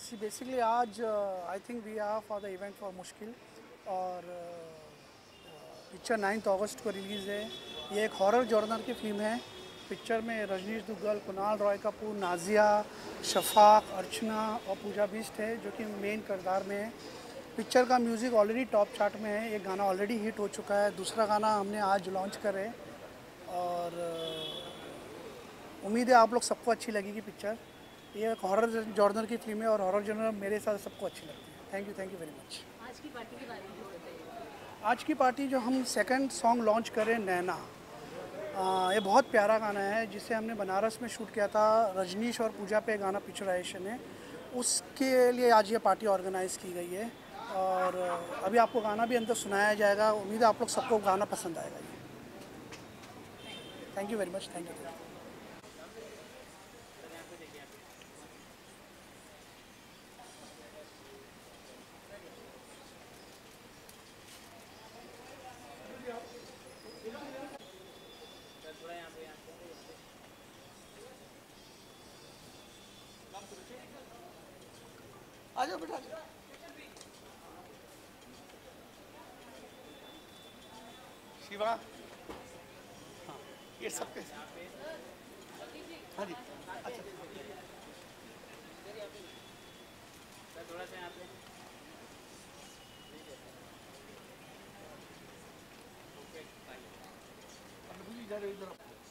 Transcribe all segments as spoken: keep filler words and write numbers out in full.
Basically आज I think we are for the event for Mushkil और picture ninth अगस्त को release है। ये एक हॉरर जॉनर की फिल्म है। पिक्चर में रजनीश दुग्गल, कुणाल रॉय कपूर, नाजिया, शफाक, अर्चना और पूजा बिष्ट है जो कि मेन किरदार में है। पिक्चर का म्यूज़िक ऑलरेडी टॉप चार्ट में है। एक गाना ऑलरेडी हिट हो चुका है, दूसरा गाना हमने आज लॉन्च करे और उम्मीद है आप लोग सबको अच्छी लगेगी पिक्चर। ये एक हॉरर जॉनर की फिल्म है और हॉरर जॉनर मेरे साथ सबको अच्छी लगती है। Thank you thank you very much. आज की पार्टी के बारे में कुछ बताइए। आज की पार्टी जो हम सेकंड सॉन्ग लॉन्च करें नैना, आ, ये बहुत प्यारा गाना है जिसे हमने बनारस में शूट किया था। रजनीश और पूजा पे गाना पिक्चराइजेशन है, उसके लिए आज ये पार्टी ऑर्गेनाइज़ की गई है और अभी आपको गाना भी अंदर सुनाया जाएगा। उम्मीद है आप लोग सबको गाना पसंद आएगा। ये thank you very much. Thank you. आ जाओ बेटा। शिवा, हाँ ये सबके हाँ जी। अच्छा थोड़ा सा यहाँ पे इधर।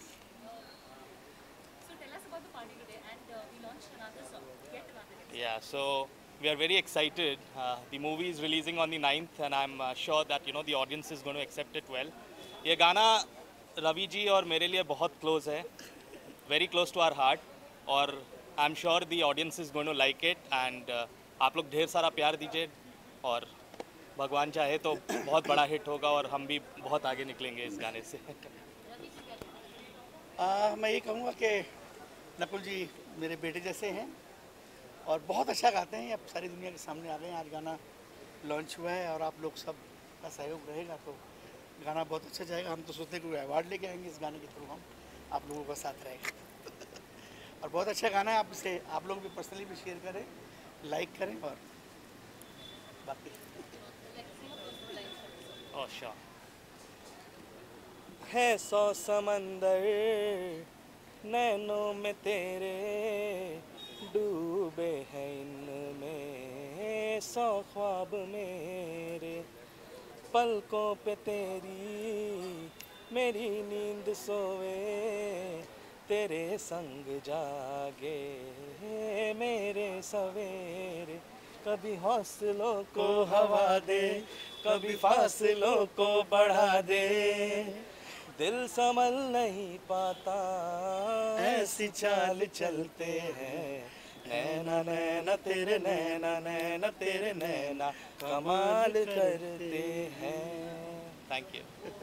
So tell us about the party today, and uh, we launched another song, Yet Another Day. Yeah, so we are very excited. Uh, the movie is releasing on the ninth and I'm uh, sure that you know the audience is going to accept it well. ये गाना रवि जी और मेरे लिए बहुत close है, very close to our heart और I'm sure the audience is going to like it and uh, आप लोग ढेर सारा प्यार दीजिए और भगवान चाहे तो बहुत बड़ा हिट होगा और हम भी बहुत आगे निकलेंगे इस गाने से। आ, मैं ये कहूँगा कि नकुल जी मेरे बेटे जैसे हैं और बहुत अच्छा गाते हैं। अब सारी दुनिया के सामने आ गए हैं। आज गाना लॉन्च हुआ है और आप लोग सब का सहयोग रहेगा तो गाना बहुत अच्छा जाएगा। हम तो सोचते हैं कोई अवार्ड लेके आएंगे इस गाने के थ्रू, हम आप लोगों का साथ रहेगा और बहुत अच्छा गाना है। आप इसे आप लोग भी पर्सनली भी शेयर करें, लाइक करें और बाकी Oh, sure. है सौ समंदर नैनों में तेरे डूबे हैं इनमें सौ ख्वाब मेरे पलकों पे तेरी मेरी नींद सोवे तेरे संग जागे मेरे सवेरे कभी हौसलों को हवा दे कभी फासलों को बढ़ा दे दिल संभल नहीं पाता ऐसी चाल चलते हैं नैना नैना तेरे नैना नैना तेरे नैना कमाल करते हैं। Thank you.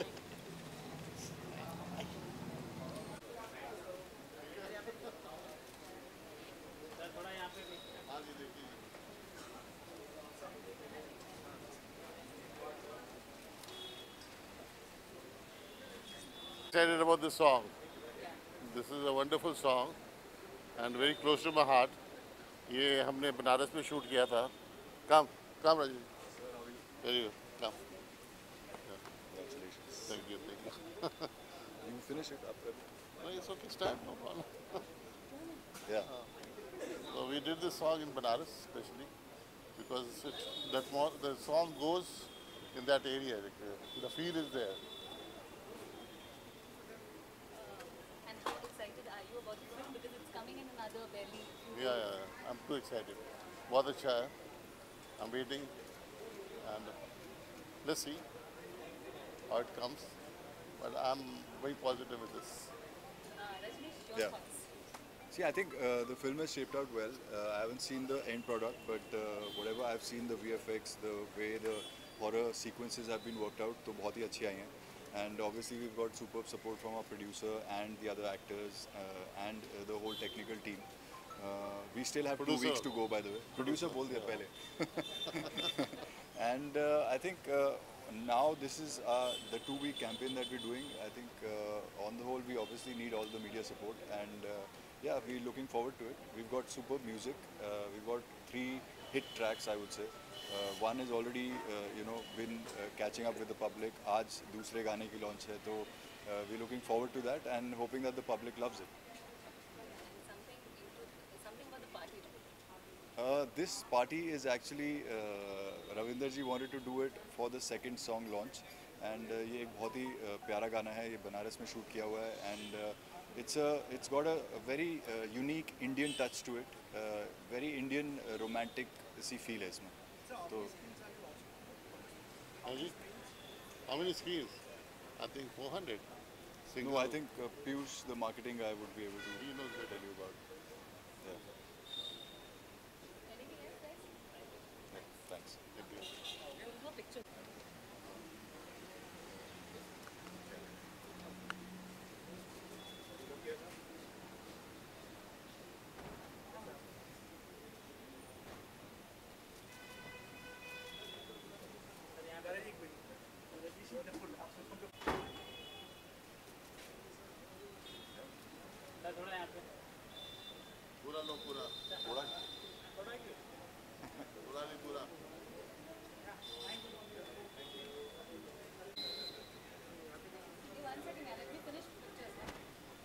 Excited about this song. This is a wonderful song and very close to my heart. ये हमने बनारस में शूट किया था। Come, come Rajiv. Very good. Come. Yeah. Congratulations. Thank you, thank you. You finish it up. No, it's okay. Stand, no problem. Yeah. So we did this song in Banaras especially because it, that mo- the song goes in that area. Like, uh, the feel is there. And how excited are you about the film, because it's coming in another barely few Yeah, days. yeah, yeah. I'm too excited. बहुत अच्छा है. I'm waiting and let's see how it comes. But I'm very positive with this. Uh, Rajneesh, your Yeah. thoughts? See, I think uh, the film has shaped out well. Uh, I haven't seen the end product, but uh, whatever I've seen, the V F X, the way the horror sequences have been worked out, तो बहुत ही अच्छी आई हैं. And obviously we've got superb support from our producer and the other actors uh, and uh, the whole technical team. Uh, we still have Producer. two weeks to go, by the way. Producer बोल दिया पहले. And uh, I think uh, now this is uh, the two-week campaign that we're doing. I think uh, on the whole we obviously need all the media support, and uh, yeah, we're looking forward to it. We've got superb music. Uh, we've got three hit tracks, I would say. Uh, one is already, uh, you know, been uh, catching up with the public. आज दूसरे गाने की launch है, तो uh, we're looking forward to that and hoping that the public loves it. Something into something about the party. Uh, this party is actually uh, Ravinder ji wanted to do it for the second song launch, and uh, ये एक बहुत ही uh, प्यारा गाना है, ये बनारस में shoot किया हुआ है, and uh, it's a it's got a, a very uh, unique Indian touch to it, uh, very Indian uh, romantic C feel है इसमें. तो How many screens? I think four hundred. no, I think uh, Piyush, the marketing guy, would be able to He knows better. tell you about. Yeah. Anything else, guys? Yeah, thanks. We'll do a picture. पूरा लो पूरा थोड़ा पूरा नहीं पूरा Hey, one second, yeah, let me finish pictures. Yeah?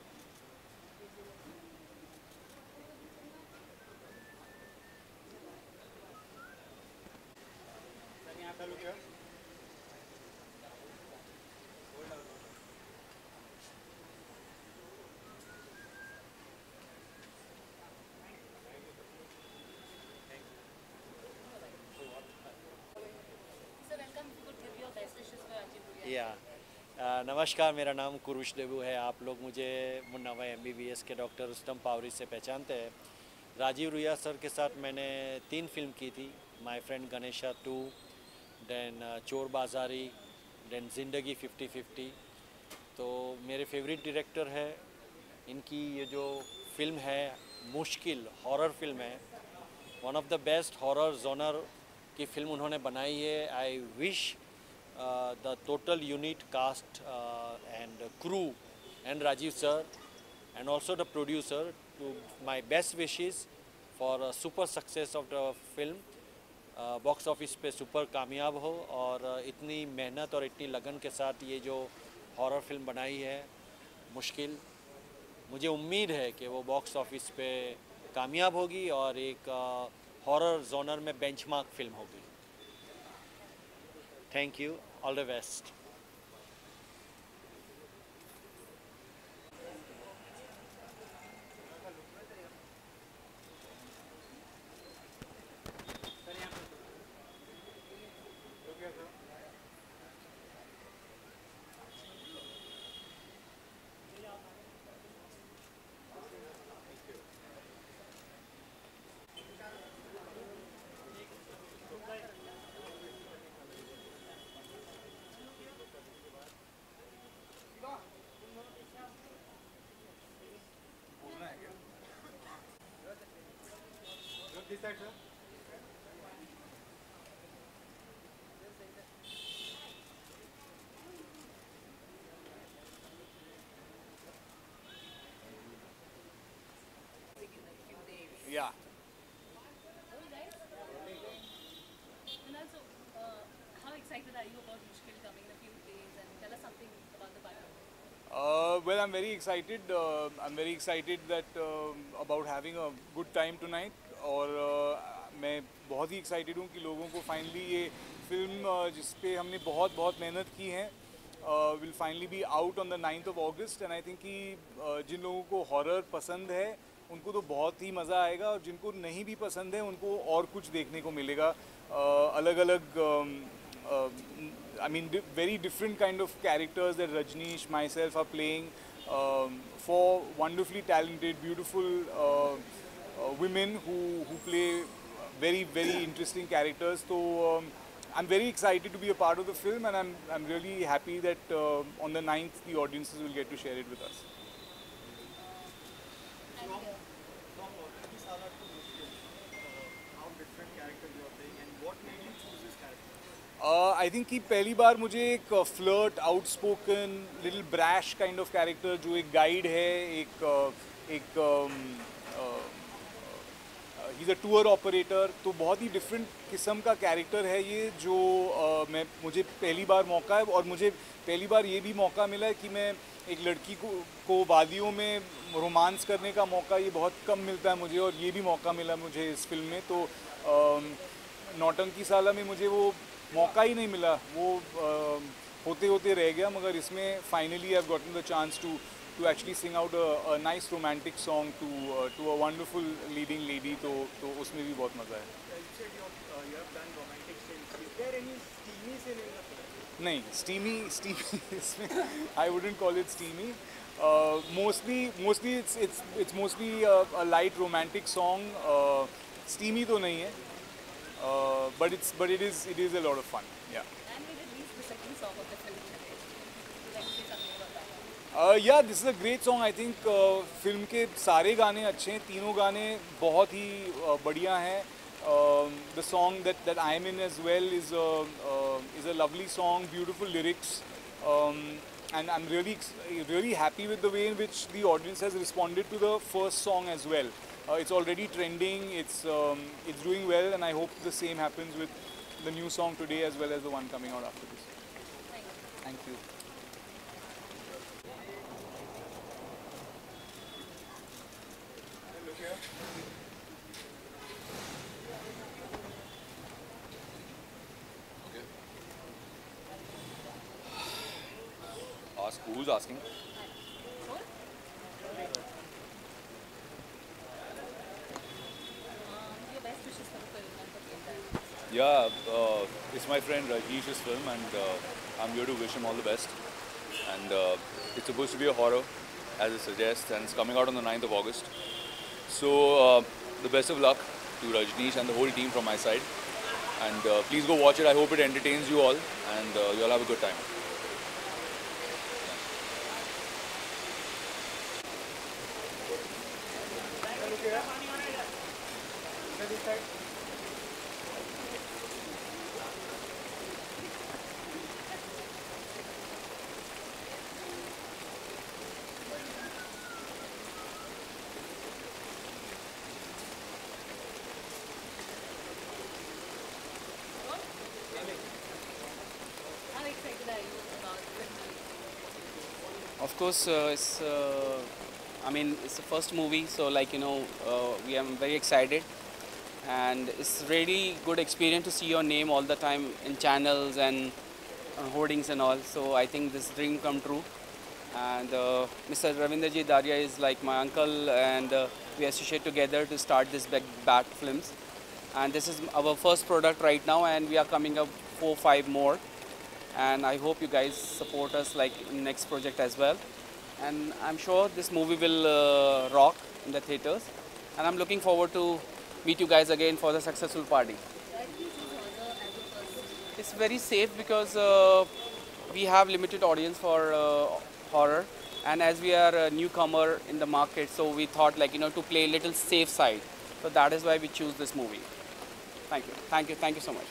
So welcome. You could give your best wishes for Rajiv Ruia. या अ, नमस्कार, मेरा नाम कुरुश देबू है। आप लोग मुझे Munna Bhai M B B S के डॉक्टर रुस्तम पावरी से पहचानते हैं। राजीव रुइया सर के साथ मैंने तीन फिल्म की थी, my friend Ganesha two, then Chor Bazaari, then ज़िंदगी फिफ्टी फिफ्टी। तो मेरे फेवरेट डायरेक्टर है। इनकी ये जो फिल्म है मुश्किल, हॉरर फिल्म है, one of the best horror genre की फिल्म उन्होंने बनाई है। I wish Uh, the total unit cast uh, and crew and Rajiv sir and also the producer to my best wishes for uh, super success of the film, uh, box office पे super कामयाब हो और uh, इतनी मेहनत और इतनी लगन के साथ ये जो हॉरर फिल्म बनाई है मुश्किल, मुझे उम्मीद है कि वो बॉक्स ऑफिस पे कामयाब होगी और एक हॉरर जॉनर में बेंचमार्क फिल्म होगी। Thank you, all the best. Yeah. Alright, guys. And also, uh, how excited are you about Mushkil coming in a few days? And tell us something about the party. Uh, well, I'm very excited. Uh, I'm very excited that um about having a good time tonight. और uh, मैं बहुत ही excited हूँ कि लोगों को finally ये film uh, जिस पे हमने बहुत बहुत मेहनत की है uh, will finally be out on the ninth of August. And I think कि uh, जिन लोगों को horror पसंद है उनको तो बहुत ही मज़ा आएगा और जिनको नहीं भी पसंद है उनको और कुछ देखने को मिलेगा। uh, अलग अलग um, uh, I mean, di very different kind of characters that Rajneesh, myself are playing. Um, four wonderfully talented, beautiful uh, uh, women who, who play very, very interesting characters. So um, I'm very excited to be a part of the film, and I'm, I'm really happy that uh, on the ninth the audiences will get to share it with us. And uh, Uh, I think कि पहली बार मुझे एक flirt, outspoken, little brash kind of character जो एक guide है, एक एक he is a tour operator, तो बहुत ही डिफरेंट किस्म का कैरेक्टर है ये, जो uh, मैं मुझे पहली बार मौका है, और मुझे पहली बार ये भी मौका मिला है कि मैं एक लड़की को को वादियों में रोमांस करने का मौका ये बहुत कम मिलता है मुझे, और ये भी मौका मिला मुझे इस फिल्म में। तो uh, नौटंकी साला में मुझे वो मौका ही नहीं मिला, वो uh, होते होते रह गया, मगर इसमें finally I have gotten the chance to to actually sing out a, a nice romantic song to uh, to a wonderful leading lady, तो तो उसमें भी बहुत मज़ा है। नहीं, steamy steamy इसमें I wouldn't call it steamy. Uh, mostly mostly it's it's it's mostly a, a light romantic song. Uh, steamy तो नहीं है, uh, but it's but it is it is a lot of fun. Yeah. And we released the second song of the film today. Would you like to say something about that? या this is a great song. I think film के सारे गाने अच्छे हैं, तीनों गाने बहुत ही uh, बढ़िया हैं। The song that that I am in as well is is a lovely song, beautiful lyrics, and I am really really happy with the way in which the audience has responded to the first song as well. It's already trending, it's it's doing well, and I hope the same happens with the new song today as well as the one coming out after this. Thank you. Ask who's asking? Your best wishes for the film and for the entire. Yeah, uh, it's my friend Rajnish's film, and uh, I'm here to wish him all the best. And uh, it's supposed to be a horror, as it suggests, and it's coming out on the ninth of August. So uh, the best of luck to Rajneesh and the whole team from my side. And uh, please go watch it. I hope it entertains you all, and uh, you all have a good time. How excited are you about the film? Of course, uh, it's. Uh, I mean, it's the first movie, so like you know, uh, we am very excited, and it's really good experience to see your name all the time in channels and uh, hoardings and all. So I think this dream come true. And uh, Mister Ravinderji Daria is like my uncle, and uh, we associate together to start this Big Bat Films. And this is our first product right now, and we are coming up four, five more. And I hope you guys support us like in next project as well. And I'm sure this movie will uh, rock in the theaters. And I'm looking forward to meet you guys again for the successful party. Why did you choose horror as your first? It's very safe because uh, we have limited audience for uh, horror, and as we are a newcomer in the market, so we thought like you know to play a little safe side. So that is why we choose this movie. Thank you, thank you, thank you so much.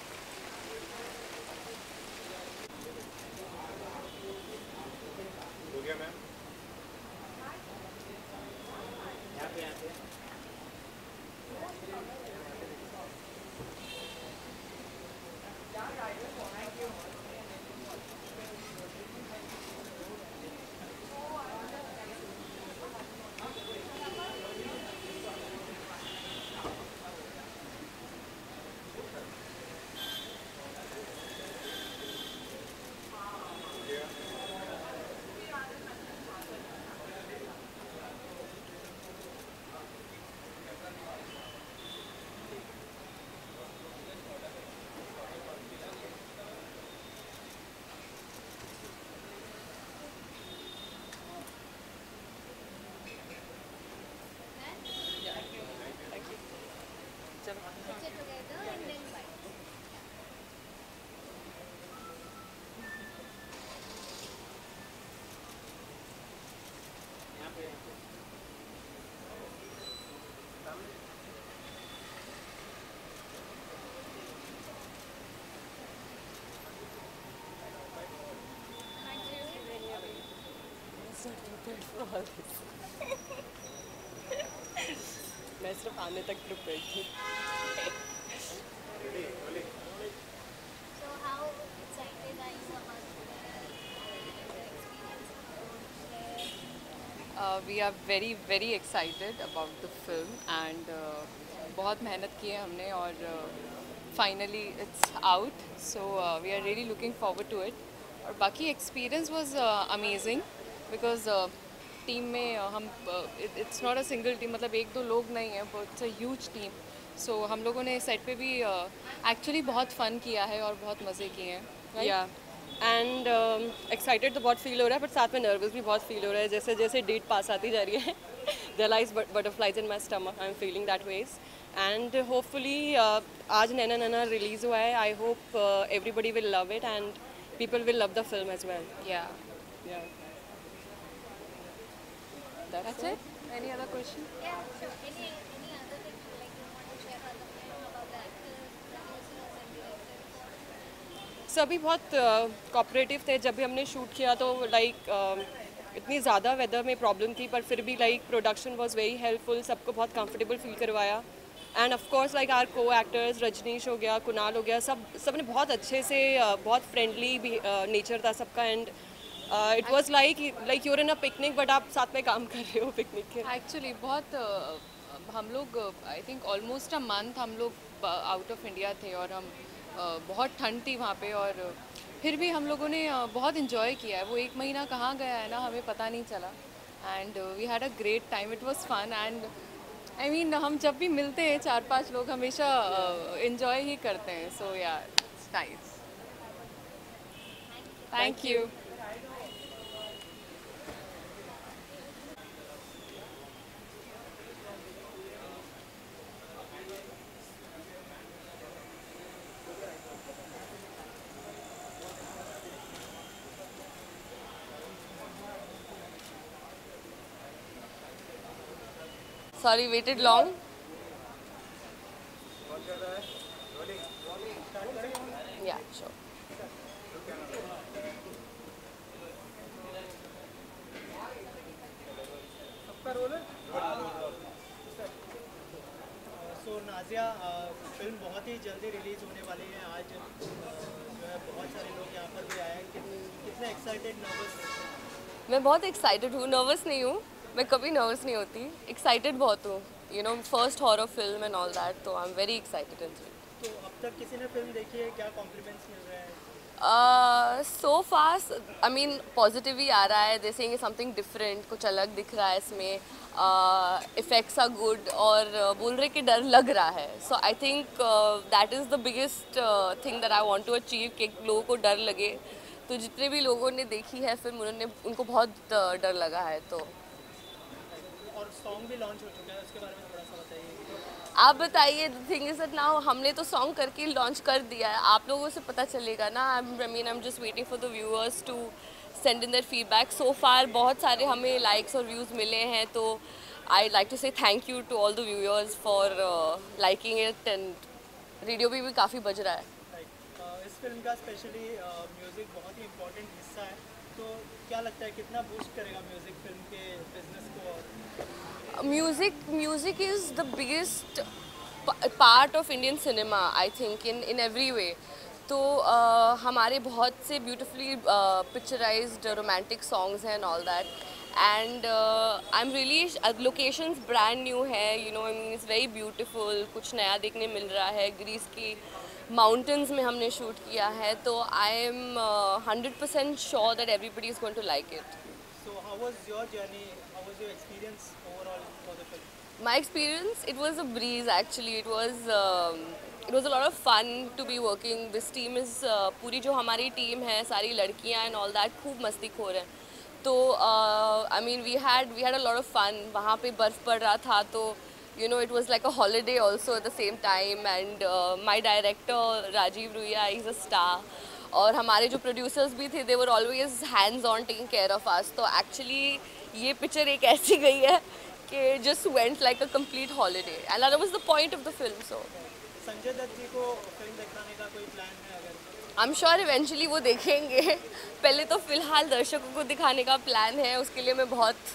मैं सिर्फ आने तक prepare थी। So how excited are you about the experience? Uh, we are very very excited about the film and uh, बहुत मेहनत की है हमने और finally it's out, so we are really looking forward to it. और बाकी experience was amazing because team में uh, हम it's not a single team, मतलब एक दो लोग नहीं हैं, it's a huge team. So हम लोगों ने सेट पे भी एक्चुअली uh, बहुत फ़न किया है और बहुत मज़े किए हैं। या एंड एक्साइटेड तो बहुत फील हो रहा है, बट साथ में नर्वस भी बहुत फील हो रहा है। जैसे जैसे डेट पास आती जा रही है there lies butterflies in my stomach, I am feeling that way. And hopefully आज नैना नैना रिलीज़ हुआ है, I hope everybody will love it and people will love the film as well. Yeah yeah That's it? Any other question? Yeah, sure. Any any other thing like you want to share about the film, about the actors, producers and directors? सभी बहुत cooperative थे। जब भी हमने shoot किया तो like इतनी ज़्यादा वेदर में प्रॉब्लम थी, पर फिर भी like production was very helpful, सबको बहुत कंफर्टेबल फील करवाया। And of course like our co-actors, Rajneesh हो गया, कुणाल हो गया, सब सब ने बहुत अच्छे से, बहुत फ्रेंडली भी नेचर था सबका। And it was like like you're in a picnic, but आप साथ में काम कर रहे हो पिकनिक के। एक्चुअली बहुत uh, हम लोग I think almost a month हम लोग आउट ऑफ इंडिया थे और हम uh, बहुत ठंड थी वहाँ पे, और फिर भी हम लोगों ने uh, बहुत इन्जॉय किया है। वो एक महीना कहाँ गया है ना, हमें पता नहीं चला। And we had a great time, it was fun. And I mean हम जब भी मिलते हैं चार पांच लोग हमेशा इन्जॉय uh, ही करते हैं। So yeah it's nice. Thank you. Sorry, waited long. Yeah, sure. So Nazia, film बहुत ही जल्दी रिलीज होने वाली है। आज जो है बहुत सारे लोग यहाँ पर भी आए हैं, कितने एक्साइटेड, नर्वस? मैं बहुत एक्साइटेड हूँ, नर्वस नहीं हूँ। मैं कभी नर्वस नहीं होती, एक्साइटेड बहुत हूँ। You know, first horror film and all that, तो I am very excited in it. तो अब तक किसी ने फिल्म देखी है, क्या कॉम्प्लीमेंट्स मिल रहे हैं? So fast I mean positive ही आ रहा है, दे सेइंग समथिंग डिफरेंट, कुछ अलग दिख रहा है इसमें, इफ़ेक्ट्स आर गुड, और uh, बोल रहे कि डर लग रहा है। So I think that is the biggest thing that I want to achieve, कि लोगों को डर लगे। तो जितने भी लोगों ने देखी है फिल्म, उन्होंने उनको बहुत uh, डर लगा है। तो और सॉन्ग भी लॉन्च हो चुका है, उसके बारे में थोड़ा सा बताइए। आप बताइए। The thing is that now हमने तो सॉन्ग करके लॉन्च कर दिया है, आप लोगों से पता चलेगा ना। I mean I am just waiting for the viewers to send in their feedback. So far बहुत सारे हमें लाइक्स और व्यूज़ मिले हैं, तो I like to say thank you to all the viewers for liking it. And radio भी, भी काफ़ी बज रहा है। इस फिल्म का स्पेशली म्यूज़िक बहुत ही इम्पोर्टेंट हिस्सा है, तो क्या लगता है कितना बूस्ट करेगा म्यूज़िक फिल्म के बिजनेस को? और music music is the biggest part of Indian cinema, I think, in in every way. तो uh, हमारे बहुत से ब्यूटिफुली पिक्चराइज्ड रोमांटिक सॉन्ग्स हैं and all that. And I am really, locations brand new है, you know, I mean it's very beautiful, कुछ नया देखने मिल रहा है। ग्रीस की माउंटेन्स में हमने शूट किया है, तो I am hundred percent sure that everybody is going to like it. So how was your journey, how was your experience overall for the film? My experience, it was a breeze actually. It was um, it was a lot of fun to be working. This team is uh, पूरी जो हमारी team है, सारी लड़कियाँ and all that, खूब मस्ती खो रहे हैं। तो I mean we had we had a lot of fun. वहाँ पे बर्फ़ पड़ रहा था, तो you know it was like a holiday also at the same time. And uh, my director Rajiv Ruia is a star. और हमारे जो प्रोड्यूसर्स भी थे, they were always hands on taking care of us. तो actually ये picture एक ऐसी गई है कि just went like a complete holiday, and that was the point of the film. So Sanjay Dutt जी को फिल्म दिखाने का कोई प्लान है? अगर I'm sure eventually वो देखेंगे। पहले तो फिलहाल दर्शकों को दिखाने का प्लान है, उसके लिए मैं बहुत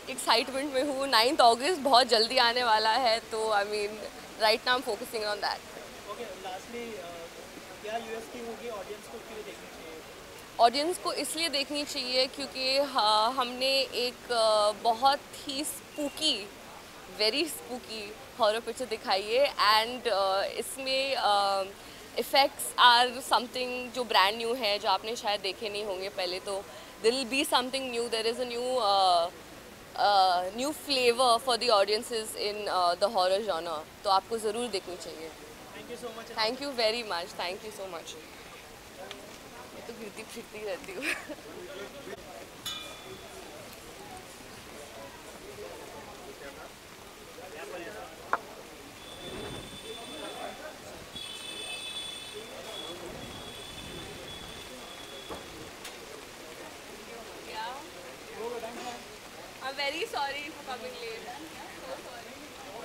एक्साइटमेंट में हूँ. नाइन्थ अगस्त बहुत जल्दी आने वाला है, तो I mean right now I am focusing on that. Okay, lastly क्या यूएसपी होगी, ऑडियंस को क्यों देखनी चाहिए? ऑडियंस को इसलिए देखनी चाहिए क्योंकि हाँ, हमने एक अ, बहुत ही spooky, very spooky horror picture दिखाई है. एंड इसमें इफ़ेक्ट्स आर समथिंग जो ब्रांड न्यू है, जो आपने शायद देखे नहीं होंगे पहले. तो दिल will be something new. There is a new new flavour for the audiences in the horror genre. तो आपको ज़रूर देखनी चाहिए. Thank you so much. Thank you very much. Thank you so much. मैं तो गिरती फिरती रहती हूँ. I'm very sorry for coming late. So sorry.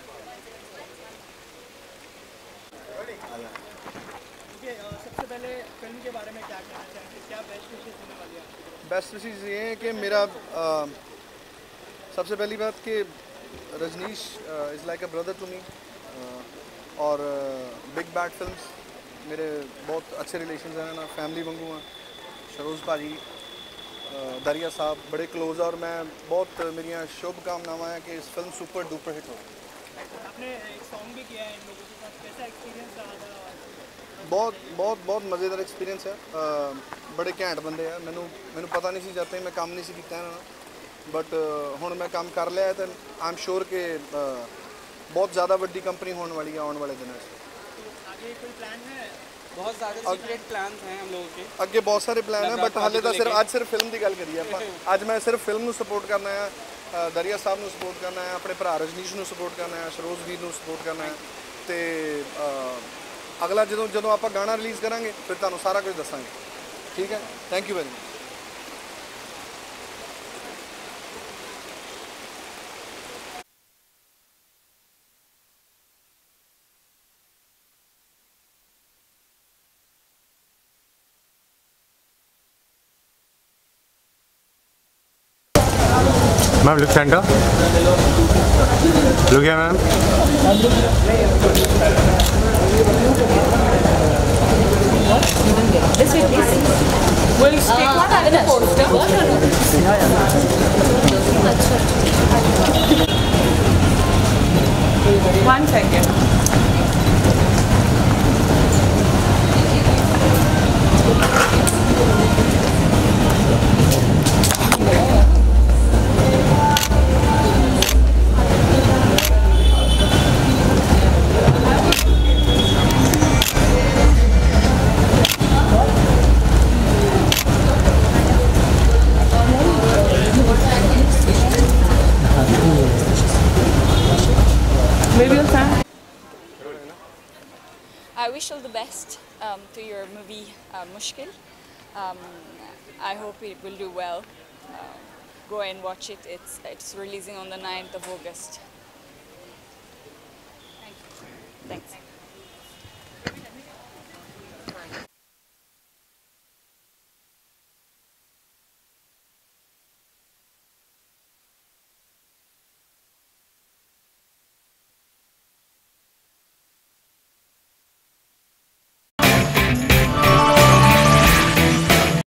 Okay, सबसे पहले फिल्म के बारे में क्या कहना चाहेंगे? क्या बेस्ट विशेष होने वाली है आपकी? बेस्ट विशेष ये है कि मेरा आ, सबसे पहली बात कि Rajneesh is like a brother to me. और बिग बैड फिल्म्स मेरे बहुत अच्छे रिलेशन हैं ना. फैमिली वांगू हैं. सरोज भाजी, दरिया साहब बड़े क्लोज. और मैं बहुत मेरी शुभकामनाएं हैं कि इस फिल्म सुपर डुपर हिट हो. आपने एक सॉन्ग भी किया है इन लोगों के साथ, कैसा एक्सपीरियंस रहा था? बहुत बहुत बहुत मज़ेदार एक्सपीरियंस है. बड़े घैंट बंदे हैं. मैनू मैनू पता नहीं सी जाते मैं काम नहीं सी कीता ना, बट हुण मैं काम कर लिया है तो आई एम श्योर कि बहुत ज़्यादा वड्डी कंपनी होने वाली है आने वाले दिनों में. आगे कोई प्लान है? बहुत ज़्यादा सीक्रेट प्लान हैं हम लोगों के. अगे बहुत सारे प्लान है, बट हाले तो सिर्फ अज सिर्फ फिल्म की गल करिए आप. अज मैं सिर्फ फिल्म को सपोर्ट करना है, दरिया साहब को सपोर्ट करना है, अपने भरा रजनीश को सपोर्ट करना है, सरोज वीर को सपोर्ट करना है. तो अगला जो जो आप गाना रिलीज़ करांगे फिर तुहानू सारा कुछ दसांगे. ठीक है, thank you very much. Ma'am, look center. Look here, ma'am. This way, please. We'll take one out of the poster. One second. I wish all the best um, to your movie uh, Mushkil. Um, I hope it will do well. Uh, go and watch it. It's it's releasing on the ninth of August. Thank you. Thanks.